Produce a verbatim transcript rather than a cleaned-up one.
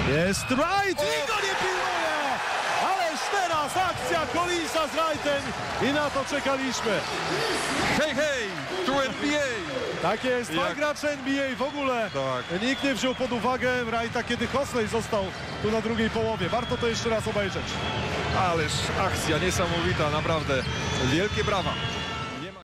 Jest Wright i go nie pilnuje! Ależ teraz akcja Collinsa z Wrightem i na to czekaliśmy. Hej, hej, tu N B A! Tak jest, dwa Jak- gracze N B A w ogóle. Tak. Nikt nie wziął pod uwagę Wrighta, kiedy Hosley został tu na drugiej połowie. Warto to jeszcze raz obejrzeć. Ależ akcja niesamowita, naprawdę. Wielkie brawa.